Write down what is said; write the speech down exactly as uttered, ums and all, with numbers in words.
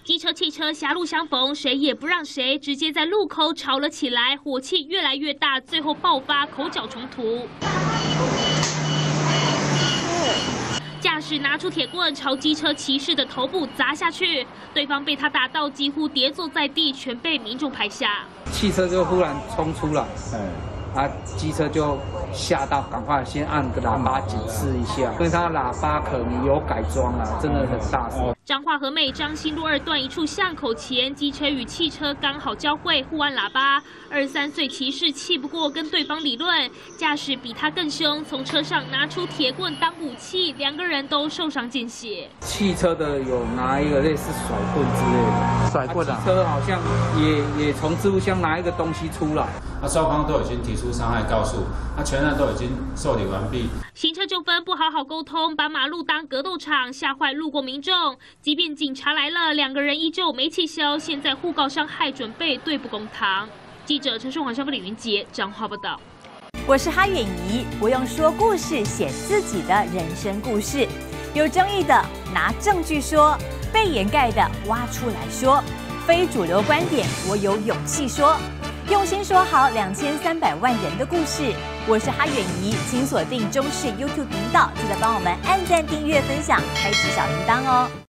机车、汽车狭路相逢，谁也不让谁，直接在路口吵了起来，火气越来越大，最后爆发口角冲突。驾驶拿出铁棍朝机车骑士的头部砸下去，对方被他打到几乎跌坐在地，全被民众拍下。 汽车就忽然冲出来，啊，机车就吓到，赶快先按个喇叭警示一下，因为它喇叭可能有改装啊，真的很大声。 彰化和美彰新路二段一处巷口前，机车与汽车刚好交汇，互按喇叭。二十三岁骑士气不过，跟对方理论，驾驶比他更凶，从车上拿出铁棍当武器，两个人都受伤见血。 汽车的有拿一个类似甩棍之类的， 甩棍啊， 汽车好像也也从置物箱拿一个东西出来。 那双方都已经提出伤害告诉，那全案都已经受理完毕。 行车纠纷不好好沟通，把马路当格斗场，吓坏路过民众。即便警察来了，两个人依旧没气消，现在互告伤害，准备对簿公堂。记者陈顺华、消费李云杰彰化报道。 我是哈远怡，我用说故事写自己的人生故事。有争议的拿证据说，被掩盖的挖出来说，非主流观点我有勇气说。用心说好两千三百万人的故事，我是哈远怡，请锁定中视 YouTube 频道，记得帮我们按赞、订阅、分享，开启小铃铛哦。